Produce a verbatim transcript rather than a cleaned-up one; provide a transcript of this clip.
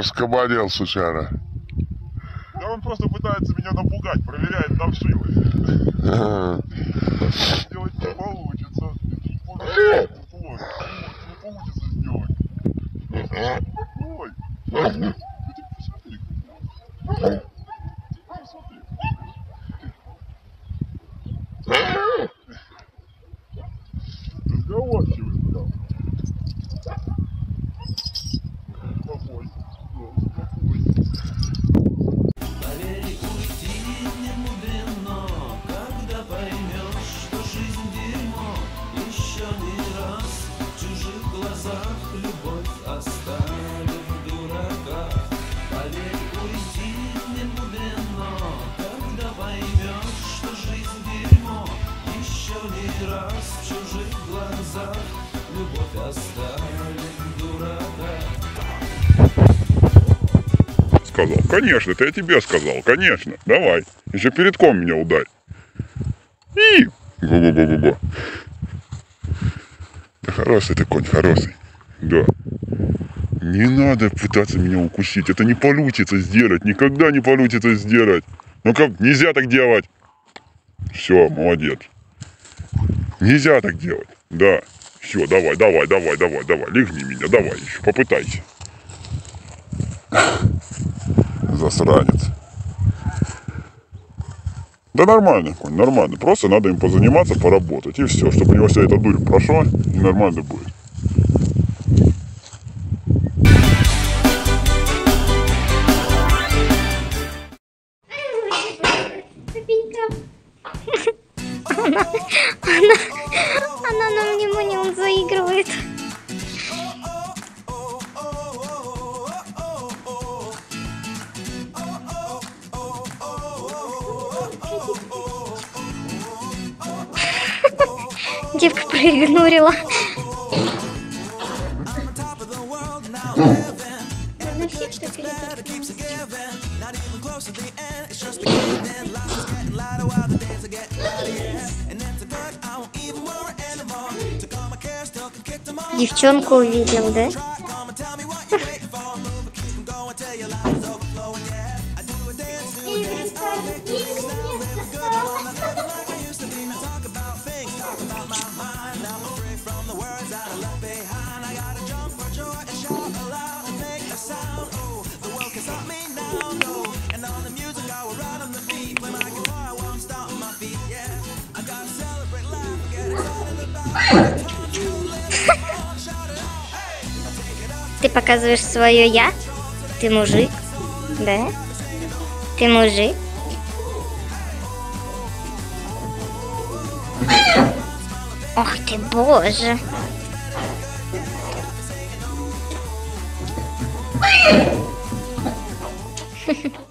Раскабанел, сучара. Да он просто пытается меня напугать, проверяет на вшивость. Сделать не получится. Не получится сделать. Ой. Ты посмотри. Посмотри. Разговорчивый прям. Плохой. Плохой. Поверь, уйти не мудрено, когда поймешь, что жизнь дерьмо. Еще не раз в чужих глазах любовь оставит дурака. Поверь, уйти не мудрено, когда поймешь, что жизнь дерьмо. Еще не раз в чужих глазах любовь оставит дурака. Сказал, конечно, это я тебе сказал, конечно, давай, еще перед ком меня ударь. И го-го-го-го-го. Да хороший ты конь, хороший, да. Не надо пытаться меня укусить, это не получится сделать, никогда не получится сделать. Ну как, нельзя так делать. Все, молодец. Нельзя так делать, да. Все, давай, давай, давай, давай, давай, легни меня, давай еще, попытайся. Засранец. Да нормально, конь, нормально. Просто надо им позаниматься, поработать. И все, чтобы у него вся эта дурь прошла, и нормально будет. Она, она, она на внимание, он заигрывает. Девка проигнорила. Девчонку увидел, да? Ты показываешь свое я? Ты мужик? Да? Ты мужик? Ох ты, боже! Хе-хе.